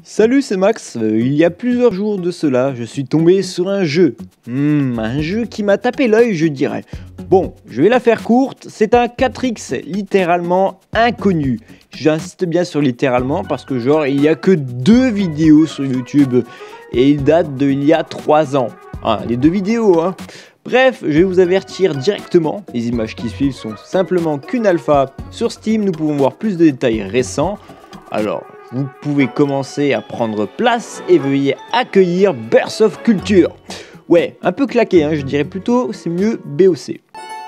Salut, c'est Max. Il y a plusieurs jours de cela, je suis tombé sur un jeu. Un jeu qui m'a tapé l'œil, je dirais. Bon, je vais la faire courte, c'est un 4X littéralement inconnu. J'insiste bien sur littéralement parce que genre il n'y a que 2 vidéos sur YouTube et il date d'il y a 3 ans. Les 2 vidéos hein. Bref, je vais vous avertir directement, les images qui suivent sont simplement qu'une alpha. Sur Steam, nous pouvons voir plus de détails récents. Alors, vous pouvez commencer à prendre place et veuillez accueillir Burst of Culture. Ouais, un peu claqué, je dirais plutôt c'est mieux BOC.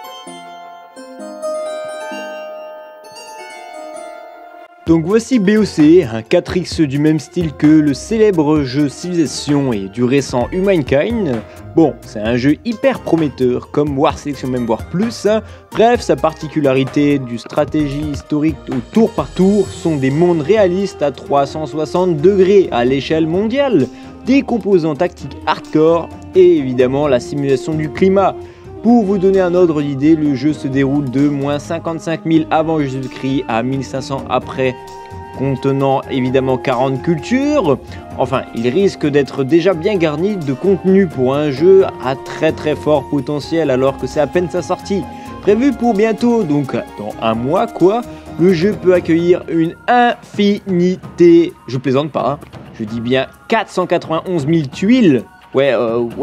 Donc voici BOC, un 4X du même style que le célèbre jeu Civilization et du récent Humankind. Bon, c'est un jeu hyper prometteur, comme War Selection même War Plus. Bref, sa particularité du stratégie historique au tour par tour sont des mondes réalistes à 360 degrés à l'échelle mondiale, des composants tactiques hardcore et évidemment la simulation du climat. Pour vous donner un ordre d'idée, le jeu se déroule de moins 55 000 avant Jésus-Christ à 1500 après, contenant évidemment 40 cultures. Enfin, il risque d'être déjà bien garni de contenu pour un jeu à très fort potentiel alors que c'est à peine sa sortie. Prévu pour bientôt, donc dans un mois quoi, le jeu peut accueillir une infinité, je plaisante pas, je dis bien 491 000 tuiles. Ouais,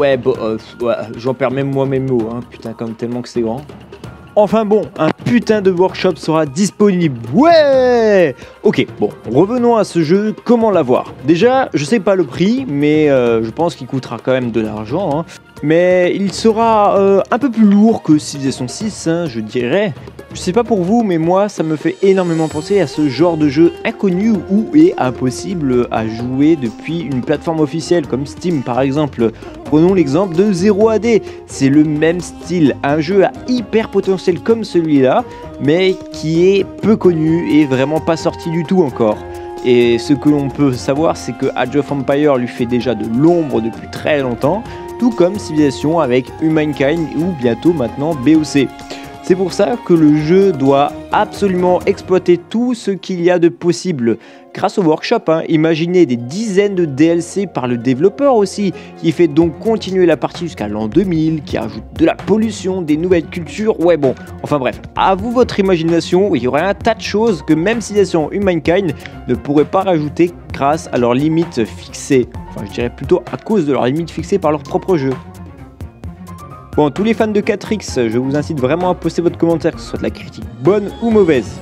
j'en perds même moi mes mots, putain, comme tellement que c'est grand. Enfin bon, un putain de workshop sera disponible, ouais. Ok, bon, revenons à ce jeu, comment l'avoir? Déjà, je sais pas le prix, mais je pense qu'il coûtera quand même de l'argent, mais il sera un peu plus lourd que Civilization 6, je dirais. Je sais pas pour vous, mais moi, ça me fait énormément penser à ce genre de jeu inconnu ou est impossible à jouer depuis une plateforme officielle comme Steam par exemple. Prenons l'exemple de Zero AD, c'est le même style, un jeu à hyper potentiel comme celui-là, mais qui est peu connu et vraiment pas sorti du tout encore. Et ce que l'on peut savoir, c'est que Age of Empires lui fait déjà de l'ombre depuis très longtemps, tout comme Civilization avec Humankind ou bientôt maintenant BOC. C'est pour ça que le jeu doit absolument exploiter tout ce qu'il y a de possible. Grâce au workshop, imaginez des dizaines de DLC par le développeur aussi, qui fait donc continuer la partie jusqu'à l'an 2000, qui ajoute de la pollution, des nouvelles cultures, ouais bon, enfin bref, à vous votre imagination, il y aurait un tas de choses que même Civilization Humankind ne pourrait pas rajouter grâce à leurs limites fixées, enfin je dirais plutôt à cause de leurs limites fixées par leur propre jeu. Bon, tous les fans de 4X, je vous incite vraiment à poster votre commentaire, que ce soit de la critique bonne ou mauvaise.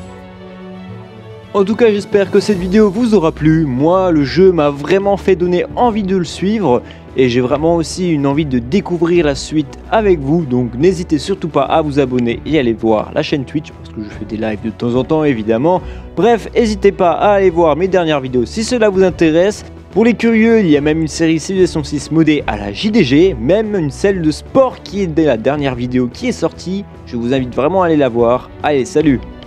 En tout cas, j'espère que cette vidéo vous aura plu. Moi, le jeu m'a vraiment fait donner envie de le suivre. Et j'ai vraiment aussi une envie de découvrir la suite avec vous. Donc n'hésitez surtout pas à vous abonner et aller voir la chaîne Twitch, parce que je fais des lives de temps en temps évidemment. Bref, n'hésitez pas à aller voir mes dernières vidéos si cela vous intéresse. Pour les curieux, il y a même une série Civilization 6 modée à la JDG, même une celle de sport qui est dès la dernière vidéo qui est sortie. Je vous invite vraiment à aller la voir. Allez, salut!